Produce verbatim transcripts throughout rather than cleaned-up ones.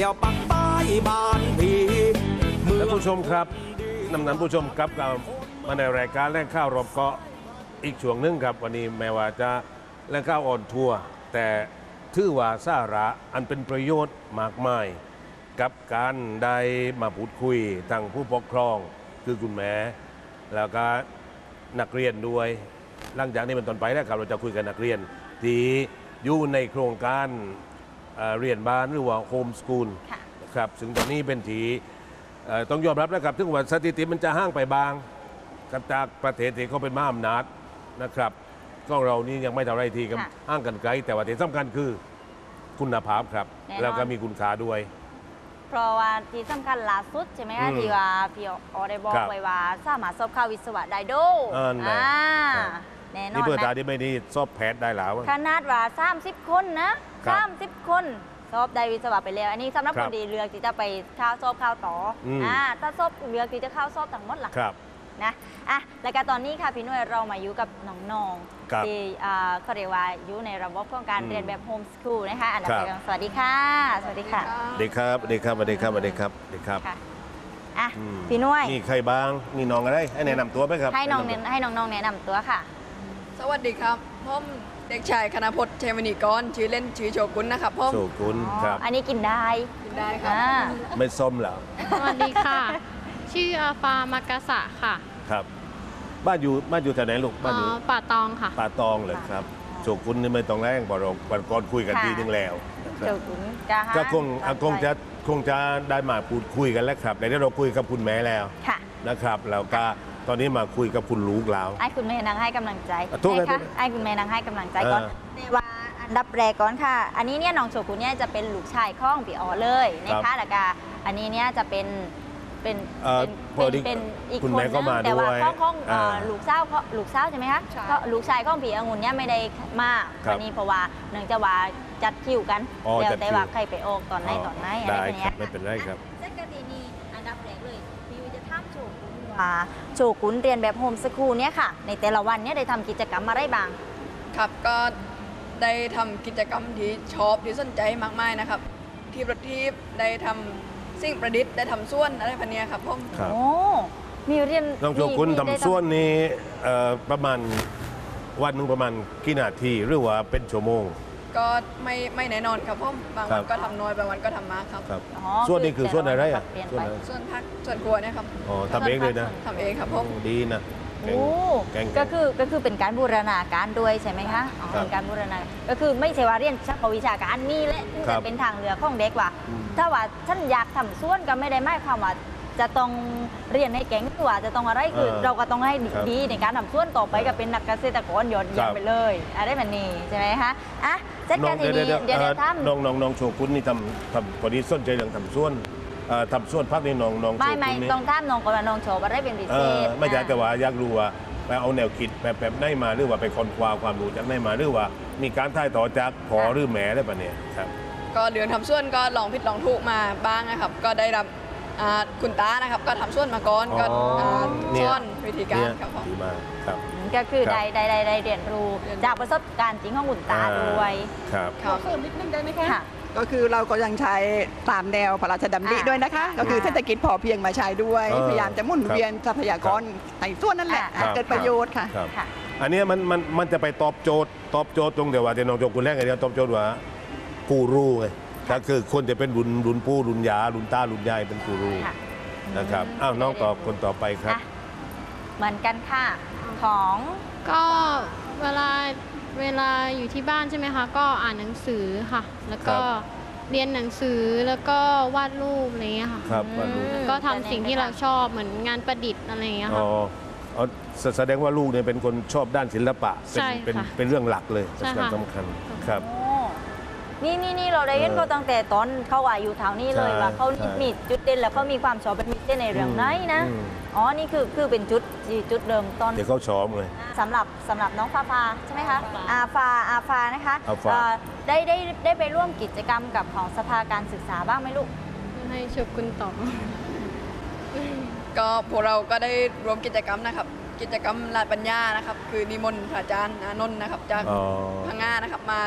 ยวปักป้ายบ้านผีท่านผู้ชมครับนำนำผู้ชมครับเรามาในรายการแล่งข้าวรอบเกาะอีกช่วงหนึงครับวันนี้แม้ว่าจะแล่งข้าวอ่อนทัวร์แต่ถือว่าสาระอันเป็นประโยชน์มากมายกับการได้มาพูดคุยทางผู้ปกครองคือคุณแม่แล้วก็นักเรียนด้วยหลังจากนี้เป็นต้นไปแล้วครับเราจะคุยกับนักเรียนที่อยู่ในโครงการเอ่อเรียนบ้านหรือว่าโฮมสกูลครับซึ่งตอนนี้เป็นทีต้องยอมรับนะครับถึงว่าสถิติมันจะห่างไปบางกับจากประเทศที่เขาเป็นมหาอำนาจนะครับก็เรานี่ยังไม่เท่าไรทีกับห่างกันไกลแต่ว่าที่สำคัญคือคุณภาพครับแล้วก็มีคุณค่าด้วยเพราะว่าที่สำคัญล่าสุดใช่ไหมคะที่ว่าพี่ออได้บอกไว้ว่าสามารถสอบเข้าวิศวะได้ด้วยอ่าแน่นอนนี่เพื่อตาที่ไม่นี่สอบแพทย์ได้แล้วขนาดว่าสามสิบคนนะสามสิบคนสอบได้วิศวะไปแล้วอันนี้สำหรับคนดีเลือกที่จะไปเข้าสอบเข้าต่ออ่าถ้าสอบเลือกที่จะเข้าสอบทั้งหมดล่ะนะอ่ะแล้วก็ตอนนี้ค่ะพี่นุ้ยเรามาอยู่กับน้องๆที่เขาเรียกว่าอยู่ในระบบของการเรียนแบบโฮมสคูลนะคะอันดับแรกสวัสดีค่ะสวัสดีค่ะสวัสดีครับสวัสดีครับสวัสดีครับสวัสดีครับสวัสดีครับอ่ะพี่นุ้ยนี่ใครบ้างนี่น้องอะไรให้แนะนำตัวไหมครับให้น้องให้น้องๆแนะนำตัวค่ะสวัสดีครับผมเด็กชายคณพจน์เทวนีกรชื่อเล่นชื่อโชกุนนะครับผมโชกุนครับอันนี้กินได้กินได้ครับไม่ส้มเหรอสวัสดีค่ะชื่ออาฟามากาสะค่ะครับบ้านอยู่บ้านอยู่แถวไหนลูกบ้านอยู่ป่าตองค่ะป่าตองเลยครับโชกุนนี่ไม่ต้องแรงบอกเราวันก่อนคุยกันทีนึงแล้วโชกุนก็คงคงจะคงจะได้มาพูดคุยกันแล้วครับในที่เราคุยกับคุณแม่แล้วนะครับแล้วก็ตอนนี้มาคุยกับคุณลูกแล้วไอ้คุณแม่นางให้กำลังใจนะคะไอ้คุณแม่นางให้กำลังใจก่อนว่าอันดับแรกก่อนค่ะอันนี้เนี่ยน้องโชกุนเนี่ยจะเป็นลูกชายข้องพี่อ๋อเลยนะคะแล้วก็อันนี้เนี่ยจะเป็นเป็นเป็นเป็นอีกคนนึงแต่ว่าข้องข้องลูกสาวลูกสาวใช่ไหมคะก็ลูกชายข้องพี่องุ่นเนี่ยไม่ได้มาวันนี้เพราะว่าเนื่องจากว่าจัดคิวกันแล้วแต่ว่าใครไปออกตอนไหนตอนไหนอะไรอย่างเงี้ยไม่เป็นไรครับเส้นกตินี้อันดับแรกเลยพี่จะทำโชกุนว่าโชกุนเรียนแบบโฮมสคูลเนี่ยค่ะในแต่ละวันเนี่ยได้ทำกิจกรรมอะไรบ้างครับก็ได้ทำกิจกรรมที่ชอบที่สนใจมากมายนะครับที่ประทีปได้ทำสิ่งประดิษฐ์ได้ทำส่วนอะไรพันนี้ครับผมโอ้มีเรียนน้องโชกุนทำส่วนนี้ประมาณวันหนึ่งประมาณกี่นาทีหรือว่าเป็นชั่วโมงก็ไม่ไม่แน่นอนครับผมบางวันก็ทำน้อยบางวันก็ทำมากครับส่วนนี้คือส่วนอะไรอ่ะส่วนพักส่วนครัวเนี่ยครับอ๋อทำเองเลยนะทำเองครับผมดีนะโอ้ก็คือก็คือเป็นการบูรณาการด้วยใช่ไหมคะเป็นการบูรณาก็คือไม่ใช่ว่าเรียนเฉพาะวิชาการนี่แหละที่จะเป็นทางเลือกของเด็กว่าถ้าว่าท่านอยากทำส่วนก็ไม่ได้หมายความว่าจะต้องเรียนให้เก่งหรือว่าจะต้องอะไรคือเราก็ต้องให้ดีในการทำส่วนต่อไปก็เป็นนักเกษตรกรยอดเยี่ยมไปเลยอะไรแบบนี้ใช่ไหมคะอ่ะเช่นกันทีนี้เดี๋ยวทำน้องน้องน้องโชกุนนี่ทำทำพอดีสนใจเรื่องทำส่วนทำส่วนพักในน้องน้องไม่ไม่ต้องท่ามน้องก่อนน้องโชว์อะไรเป็นพิเศษไม่ใช่แต่ว่าอยากรู้ว่าไปเอาแนวคิดแบบแบบได้มาหรือว่าไปค้นคว้าความรู้จากได้มาหรือว่ามีการถ่ายต่อจากพอหรือแม่ได้ปะเนี่ยครับก็เดือนทำส่วนก็ลองผิดลองถูกมาบ้างนะครับก็ได้รับคุณตานะครับก็ทำส่วนมาก่อนก็ส่วนวิธีการครับผมดีมากครับก็คือได้ได้ได้ได้เรียนรู้จากประสบการณ์จริงของคุณตาด้วยครับขอเสริมนิดนึงได้ไหมคะก็คือเราก็ยังใช้ตามแนวพระราชดำริด้วยนะคะก็คือเศรษฐกิจพอเพียงมาใช้ด้วยพยายามจะหมุนเวียนทรัพยากรในส่วนนั่นแหละเกิดประโยชน์ค่ะอันนี้มันมันมันจะไปตอบโจทย์ตอบโจทย์ตรงเดียวว่าเดี๋ยวน้องโจกุนแรกไงเดียวตอบโจทย์ว่ากูรู้ไงก็คือคนจะเป็นรุ่นรุ่นปู่รุ่นยารุ่นตารุ่นยายเป็นกูรู้นะครับอ้าวน้องตอบคนต่อไปครับเหมือนกันค่ะของก็เวลาเวลาอยู่ที่บ้านใช่ไหมคะก็อ่านหนังสือค่ะแล้วก็เรียนหนังสือแล้วก็วาดรูปอะไรเงี้ยค่ะครับวาดรูปก็ทำสิ่งที่เราชอบเหมือนงานประดิษฐ์อะไรเงี้ยค่ะอ๋อแสดงว่าลูกเนี่ยเป็นคนชอบด้านศิลปะเป็นเป็นเป็นเรื่องหลักเลยสำคัญสำคัญครับนี่นี่นี่เราได้ยินเขาตั้งแต่ตอนเขาว่าอยู่แถวนี้เลยว่าเขามีจุดเด่นแล้วเขามีความชอบเป็นมิตรในเรื่องไหนนะอ๋อนี่คือคือเป็นจุดจุดเดิมต้นเดี๋ยวเขาชอบเลยสำหรับสำหรับน้องฟ้าฟาใช่ไหมคะอาฟาอาฟานะคะได้ได้ได้ไปร่วมกิจกรรมกับของสภาการศึกษาบ้างไหมลูกให้ชมคุณต่อก็พวกเราก็ได้รวมกิจกรรมนะครับกิจกรรมลาดปัญญานะครับคือนิมนต์พระอาจารย์อานนท์นะครับจากพังงานะครับมา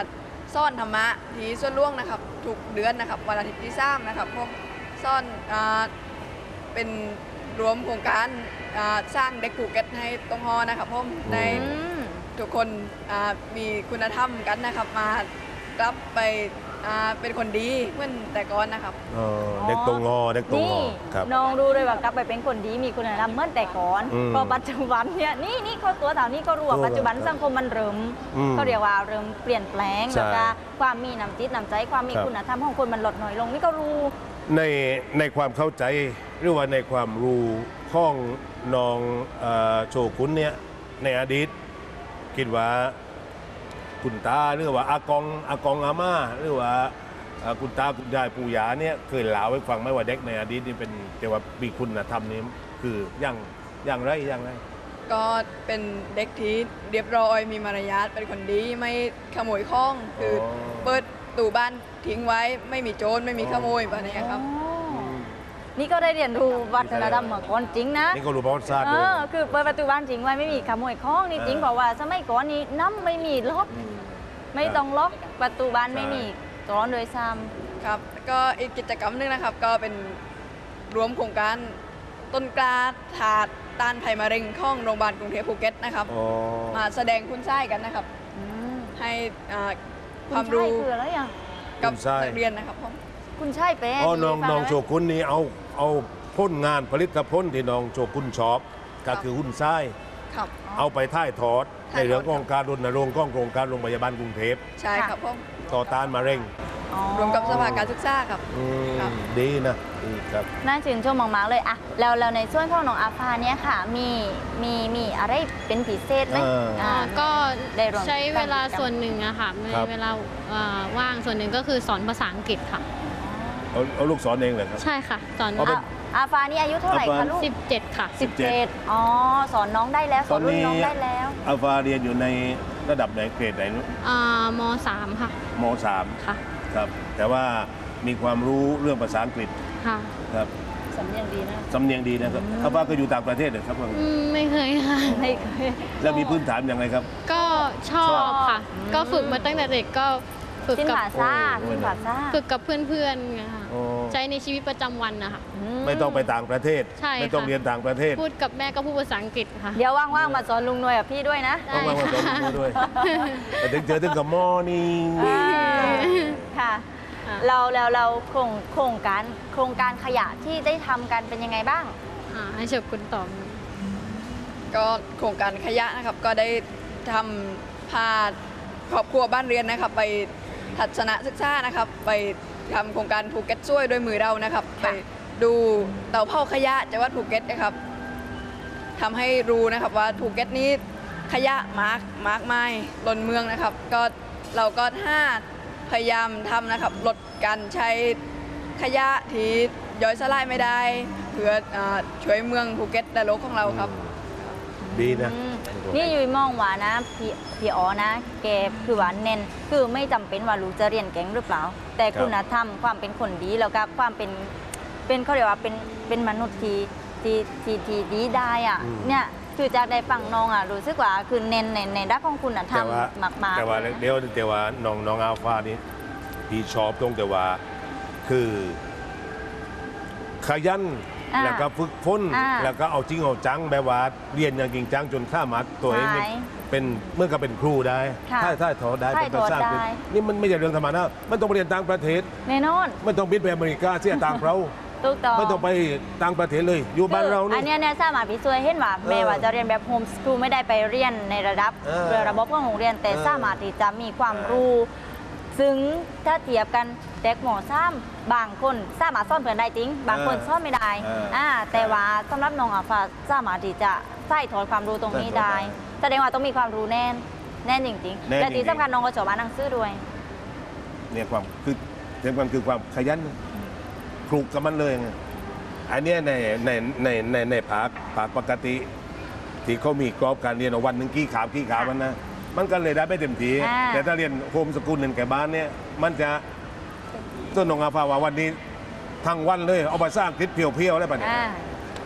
ซ่อนธรรมะที่ส่วนล่วงนะครับทุกเดือนนะครับวันอาทิตย์ที่สามนะครับพวกซ่อนอ่าเป็นรวมโครงการอ่าสร้างเด็กภูเก็ตให้ตรงฮอนะครับผมในอืมทุกคนอ่ามีคุณธรรมกันนะครับมากลับไปอ่าเป็นคนดีเหมือนแต่ก่อนนะครับเออเด็กตรงงอเด็กตรงงนี่อครับน้องดูเลยว่ากลับไปเป็นคนดีมีคุณธรรมเมื่อแต่ก่อนอืมพอปัจจุบันเนี่ยนี่นี่เขาตัวแถวนี้ก็รู้ว่ารู้ปัจจุบันครับสังคมมันเริ่มอืมเขาเรียกว่าเริ่มเปลี่ยนแปลงใช่แล้วก็ความมีน้ำจิตน้ำใจความมีครับคุณธรรมของคนมันลดน้อยลงนี่ก็รู้ในในความเข้าใจหรือว่าในความรู้ของน้องเอ่อโชกุนเนี่ยในอดีตคิดว่าคุณตาหรือว่าอากองอากองอาม่าหรือว่าเอ่อคุณตาคุณยายปู่ย่าเนี่ยเคยเล่าให้ฟังไหมว่าเด็กในอดีตนี่เป็นแต่ว่ามีคุณธรรมนี่คืออย่างอย่างไรอย่างไรก็เป็นเด็กที่เรียบร้อยมีมารยาทเป็นคนดีไม่ขโมยของคือออเปิดตู้บ้านทิ้งไว้ไม่มีโจรไม่มีขโมยแบบนี้ครับอ๋อนี่ก็ได้เรียนรู้วัฒนธรรมเมื่อก่อนจริงนะนี่ก็รู้ประวัติศาสตร์เอด้วยอคือเปิดประตูบ้านจริงไว้ไม่มีขโมยของนี่จริงเออเพราะว่าสมัยก่อนนี้น้ำไม่มีล็อกมไม่ต้องล็อกประตูบ้านใช่ไม่มีกรอนโดยซ้ครับก็อีกกิจกรรมหนึงนะครับก็เป็นรวมโครงการต้นกล้าถาดต้านภัยมะเร็งของโรงพยาบาลกรุงเทพภูเก็ตนะครับอ๋อมาแสดงคุณใช้กันนะครับำอืมให้อ่าคุความณรู้ใช่คืออะไรอ่ะกับคุณใช้นักเรียนนะครับผมคุณใช่เป็นอ๋อน้องฟัน้องไหมโชกุนนี่เอาเอาพ้นงานผลิตผลที่น้องโชกุนชอบก็คือหุ้นไส้ครับเอาไปถ่ายทอดถ่ายทอดในเรื่องของการรณรงค์ของโครงการโรงพยาบาลกรุงเทพใช่ครับผมต่อต้านมะเร็งอ๋อรวมกับสภาการศึกษาครับอืมครับดีนะดีครับน่าชื่นชมมากๆเลยอะแล้วแล้วในส่วนของน้องอาฟาเนี่ยค่ะ มีมีมีอะไรเป็นพิเศษไหมเอออ่อ่าก็ได้ร่วมใช้เวลากิจกรรมส่วนหนึ่งอะค่ะในครับเวลาเอ่อว่างส่วนหนึ่งก็คือสอนภาษาอังกฤษค่ะเอาเอาลูกสอนเองเลยครับใช่ค่ะ สอนเอาเป็นอ่ะอาฟานี่อายุเท่าไหร่อาฟาคะลูกสิบเจ็ดค่ะสิบเจ็ดอ๋อสอนน้องได้แล้วสอนรุ่นน้องได้แล้วอัลฟาเรียนอยู่ในระดับไหนเกรดไหนอ่ามสามค่ะมสามค่ะครับ แต่ว่ามีความรู้เรื่องภาษาอังกฤษค่ะครับสำเนียงดีนะสำเนียงดีนะครับอัลฟาก็อยู่ต่างประเทศเหรอครับอืมไม่เคยค่ะไม่เคยแล้วมีพื้นฐานอย่างไรครับก็ชอบค่ะอืมก็ฝึกมาตั้งแต่เด็กก็ฝึกสิ้นกับภาษาโอ้สิ้นภาษาฝึกกับเพื่อนๆไงค่ะโอ้ใช้ในชีวิตประจำวันนะคะไม่ต้องไปต่างประเทศใช่ไม่ต้องค่ะเรียนต่างประเทศพูดกับแม่ก็พูดภาษาอังกฤษค่ะเดี๋ยวว่างๆมาสอนลุงหน่วยกับพี่ด้วยนะได้ต้องมาสอนลูกด้วยแต่ถึงเจอถึงกับมอนี่ค่ะค่ะเราเราเราโครงโครงการโครงการขยะที่ได้ทำกันเป็นยังไงบ้างอ่าให้เฉบคุณตอบก็โครงการขยะนะครับก็ได้ทำพาครอบครัวบ้านเรียนนะครับ ไปทัศนศึกษานะครับ ไปทำโครงการภูเก็ตช่วยด้วยมือเรานะครับ ไปดูเตาเผาขยะจังหวัดภูเก็ตนะครับทำให้รู้นะครับว่าภูเก็ตนี้ขยะมากมากมายล้นเมืองนะครับ ก็เราก็ห้าพยายามทำนะครับลดการใช้ขยะที่ย่อยสลายไม่ได้ เพื่ออาช่วยเมืองภูเก็ตและโลกของเราครับดีนะอืมนี่ยุ้ยมองว่านะพี่พี่อ๋อนะแกคือว่าเน้นคือไม่จำเป็นว่าลูกจะเรียนเก่งหรือเปล่า แต่ครับคุณธรรมความเป็นคนดีแล้วก็ความเป็นเป็นเขาเรียกว่าเป็นเป็นมนุษย์ที่ที่ที่ที่ดีได้อ่ะเนี่ยคือจากได้ฟังน้องอ่ะรู้สึกว่าคือเน้นในในด้านของคุณธรรแต่มว่ามากๆแต่ว่าเดี๋ยวแต่ว่าน้องน้องอัลฟานี่พี่ชอบตรงแต่ว่าคือขยันอ่าแล้วก็ฝึกฝนอ่าแล้วก็เอาจริงเอาจังแบบว่าเรียนอย่างจริงจังจนสามารถตัวเองเนี่ยใช่เป็นเมื่อกับเป็นครูได้ค่ะถ้าถ้าถอได้ถ้าเป็นภาษาอังกฤษถอได้นี่มันไม่ใช่เรื่องธรรมดามันต้องไปเรียนต่างประเทศแน่นอนไม่ต้องบินไปอเมริกาเสียต่างเราถูกต้องไม่ต้องไปต่างประเทศเลย อยู่บ้านเราอันนี่เนี้ยเนี่ยสามารถพิสูจน์ให้เห็นว่าแม้ว่าจะเรียนแบบโฮมสคูลไม่ได้ไปเรียนในระดับเออเรือระบบของโรงเรียนแต่เออสามารถที่จะมีความเออรู้ ซึ่งถ้าเทียบกันเด็กหมอซ้ำบางคนสามารถสอนเพื่อนได้จริง บางคนสอนไม่ได้เอออ่่าแต่ว่าสำหรับน้องอาฟาสามารถที่จะใส่ถอดความรู้ตรงนี้ได้ แสดงว่าต้องมีความรู้แน่นแน่นจริงแน่นๆและที่จริงๆสำคัญน้องก็ชอบอ่านหนังสือด้วยเนี่ยความคือเรื่องมันคือความขยันคลุกกับมันเลยไงอันเนี้ยในในในในในภาคภาคปกติ ที่เขามีกรอบการเรียนเอาวันหนึ่งกี่ขาวกี่ขาวมันนะมันก็เลยได้ไม่เต็มทีอ่าแต่ถ้าเรียนโฮมสกูลเรียนแก่บ้านเนี่ยมันจะต้นนองอาภาว่าวันนี้ทั้งวันเลยเอาไปสร้างคลิปเพียวๆได้ปะเนี่ยอ่า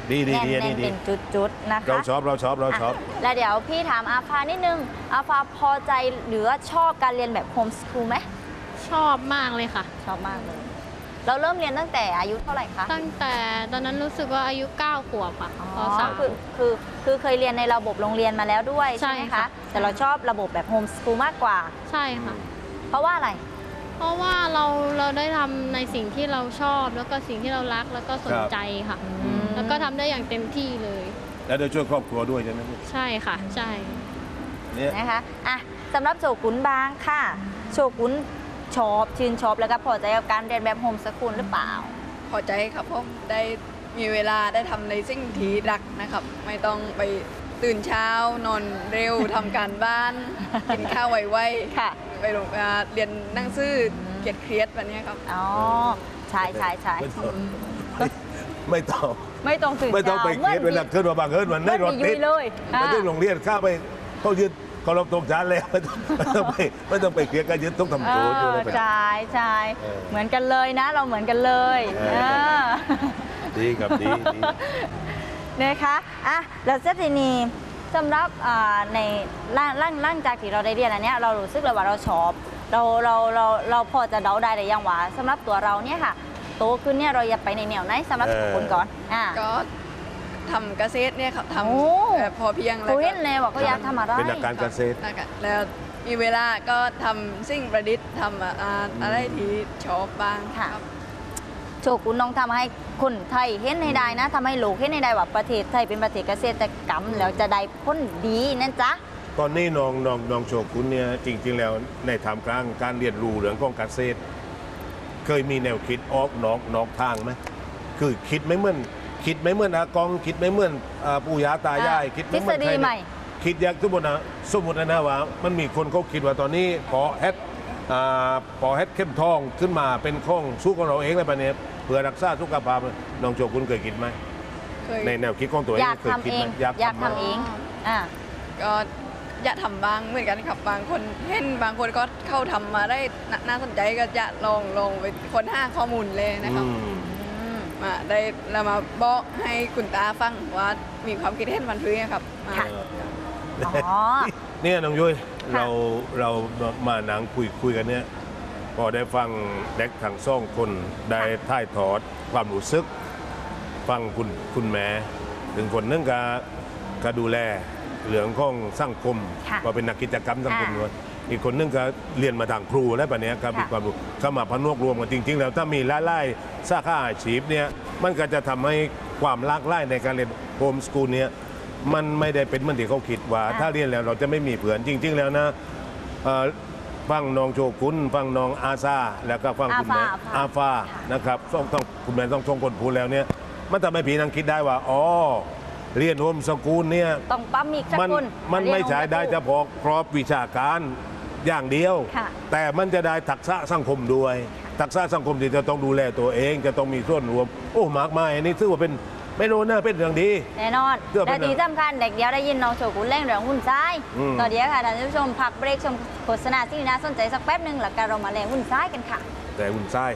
ดีดีแน่นดีแน่ดีนดีเป็นจุดๆนะคะเราชอบเราชอบเราชอบอ่ะแล้วเดี๋ยวพี่ถามอาฟานิดนึงอาฟาพอใจหรือว่าชอบการเรียนแบบโฮมสคูลไหมชอบมากเลยค่ะชอบมากเลย เราเริ่มเรียนตั้งแต่อายุเท่าไหร่คะตั้งแต่ตอนนั้นรู้สึกว่าอายุเก้าขวบค่ะอ๋ปอสามคือคือคือเคยเรียนในระบบโรงเรียนมาแล้วด้วยใช่ใช่ไหมค่ะคะ แต่เราชอบระบบแบบโฮมสคูลมากกว่าใช่ค่ะเพราะว่าอะไรเพราะว่าเราเราได้ทำในสิ่งที่เราชอบแล้วก็สิ่งที่เรารักแล้วก็สนใจค่ะ แล้วก็ทำได้อย่างเต็มที่เลยแล้วได้ช่วยครอบครัวด้วยใช่ไหมลูกใช่ค่ะ ใช่เนี่ยนะคะอ่ะสำหรับโชกุนบางค่ะ โชกุนชอบชื่นชอบแล้วก็พอใจกับการเรียนแบบโฮมสคูลหรือเปล่าพอใจครับผมได้มีเวลาได้ทำในสิ่งที่รักนะครับ ไม่ต้องไปตื่นเช้านอนเร็ว ทำการบ้าน กินข้าวไวๆค่ะไปโรงอ่าเรียนหนังสือเกียดเครียดแบบนี้ครับอ๋อ ใช่ใช่ใช่ไม่ต้องไม่ต้องไม่ต้องตื่นไม่ต้องไปช้เครียดเวลาขึ้นมาบางเอิญมันได้รถเหมือนติมีดยุ้ยเลยไปที่โรงเรียนข้าไปเขายึดเคารพตรงชานแล้วไม่ต้องไม่ต้องไปไม่ต้องไปเครียดกันยึดต้องทำเอตัวอยู่อเลยไปใช่ใช่เออเหมือนกันเลยนะ เราเหมือนกันเลยเออเออดีครับดีดีนะคะอ่ะแล้วเซตทีนี้สำหรับอ่าในร่างร่างร่างจากที่เราได้เรียนอันเนี้ยเรารู้สึกเลยว่าเราชอบเราเราเราเราพอจะเดาได้แต่ยังว่าสำหรับตัวเราเนี่ยค่ะโตขึ้นเนี่ยเราอยากไปในแนวไหนสำหรับเออทุกคนก่อนอ่าก็ทำเกษตรเนี่ยครับทโอ้ำแบบพอเพียงแล้วคุก็ยเลยว่าเขาอยากทำอะไรเป็นนักการเกษตรนะคะแล้วมีเวลาก็ทำสิ่งประดิษฐ์ทำอ่าอะไรที่ชอบบ้างค่ะครับโชกุนน้องทำให้คนไทยเห็นให้ได้นะทำให้โลกเห็นให้ได้ว่าประเทศไทยเป็นประเทศเกษตรกรรมแล้วจะได้ผลดีนั่นจ๊ะตอนนี้น้องน้องน้องโชกุนเนี่ยจริง ๆ แล้วในทำกลางการเรียนรู้เรื่องของเกษตร เคยมีแนวคิดออกนอกนอกทางไหมคือคิดไม่เหมือนคิดไม่เหมือนอากอง คิดไม่เหมือนอ่าปู่ย่าตายายอ่าคิดไม่เหมือนทฤษฎีใครใหม่คิดอยากสมมตินะสมมตินะว่ามันมีคนเขาคิดว่าตอนนี้พอแฮดอ่าพอแฮดเข้มทองขึ้นมาเป็นข้องสู้ของเราเองอะไรแบบนี้เพื่อรักษาสุขภาพน้องโชกุนเคยคิดไหมเคยในแนวคิดของตัวเองอยากเคยทำคิดเอไหมงอยากอยากทำทำไหมเองอ่าก็อยากทำบ้างเหมือนกันครับบางคนเห็นบางคนก็เข้าทำมาได้น่าน่าสนใจก็จะลองลองไปค้นหาข้อมูลเลยนะครับอืมมาได้เรามาบอกให้คุณตาฟังว่ามีความคิดเห็นมันคือไงครับมาค่ะ อ๋อเนี่ยน้องยุ้ยค่ะเราเรามาหนังคุยคุยกันเนี่ยพอได้ฟังเด็กทั้งสองคนได้ถ่ายทอดความรู้สึก ฟังคุณคุณแม่ถึงคนนึงก็ก็ดูแลเรื่องของสังคมค่ะว่าเป็นนักกิจกรรมสังคมอ่าด้วยอีกคนนึงก็เรียนมาทางครูและแบบนี้ยครับค่ะมีความรู้เข้ามาพนวกรวมกันจริง ๆ แล้วถ้ามีไล่ๆสาขาอาชีพเนี่ยมันก็จะทำให้ความหลากหลายในการเรียนโฮมสกูลเนี่ยมันไม่ได้เป็นเหมือนที่เขาคิดว่า ถ้าเรียนแล้วเราจะไม่มีเพื่อนจริง ๆ แล้วนะเอ่อฟังน้องโชกุนฟังน้องอาซาแล้วก็ฟังคุณแม่อาฟาอาฟานะครับต้องต้องคุณแม่ต้องทรงคนพูดแล้วเนี่ยมันทำให้ผีนังคิดได้ว่าอ๋อเรียนโฮมสกูลเนี่ยต้องปั๊มอีกสักมันคนมันไม่ใช่ได้เรียนเฉพาะครอบวิชาการอย่างเดียวค่ะแต่มันจะได้ทักษะสังคมด้วย ทักษะสังคมที่จะต้องดูแลตัวเอง จะต้องมีส่วนรวม โอ้มากมายอันนี้ถือว่าเป็นไม่รู้นะเป็นเรื่องดีแน่นอนเพื่อเป็นและที่สำคัญเด็กเดียวได้ยินน้องโชกุนเล่งเรื่องหุ้นซ้ายอืมต่อเดียวค่ะท่านผู้ชมพักเบรกชมโฆษณาที่น่าสนใจสักแป๊บหนึ่งหลังการเรามาแรงหุ้นซ้ายกันค่ะแต่หุ่นทราย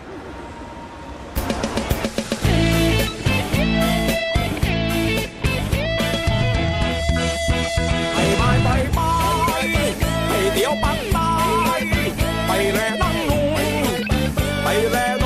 ไปไปไปไปไปเที่ยวปักใต้ไปแลนั่งนุ่งไปแล